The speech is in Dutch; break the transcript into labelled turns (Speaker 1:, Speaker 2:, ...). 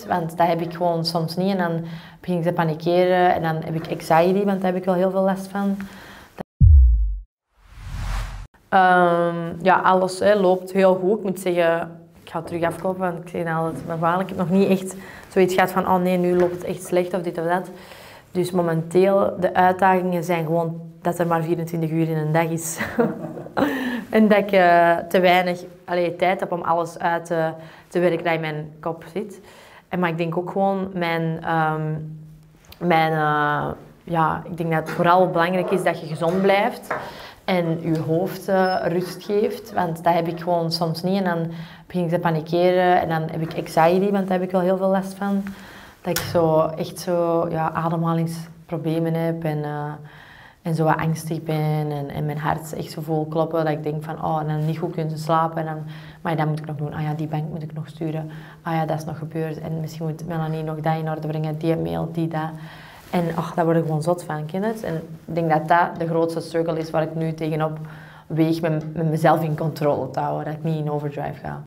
Speaker 1: Want dat heb ik gewoon soms niet en dan begin ik te panikeren en dan heb ik anxiety, want daar heb ik wel heel veel last van. Ja, alles loopt heel goed. Ik moet zeggen, ik ga terug afkloppen, want ik zeg altijd, maar ik heb nog niet echt zoiets gehad van, oh nee, nu loopt het echt slecht of dit of dat. Dus momenteel, de uitdagingen zijn gewoon dat er maar 24 uur in een dag is. En dat ik te weinig tijd heb om alles uit te werken dat in mijn kop zit. Maar ik denk ook gewoon ik denk dat het vooral belangrijk is dat je gezond blijft en je hoofd rust geeft. Want dat heb ik gewoon soms niet en dan begin ik te panikeren en dan heb ik anxiety, want daar heb ik wel heel veel last van. Dat ik ademhalingsproblemen heb en zo wat angstig ben en mijn hart echt zo vol kloppen. Dat ik denk van, oh, en dan niet goed kunnen slapen. Maar dat moet ik nog doen. Ah ja, die bank moet ik nog sturen. Ah ja, dat is nog gebeurd. En misschien moet Melanie nog dat in orde brengen, die mail, die dat. En daar word ik gewoon zot van, ken je het? En ik denk dat dat de grootste struggle is waar ik nu tegenop weeg met mezelf in controle te houden. Dat ik niet in overdrive ga.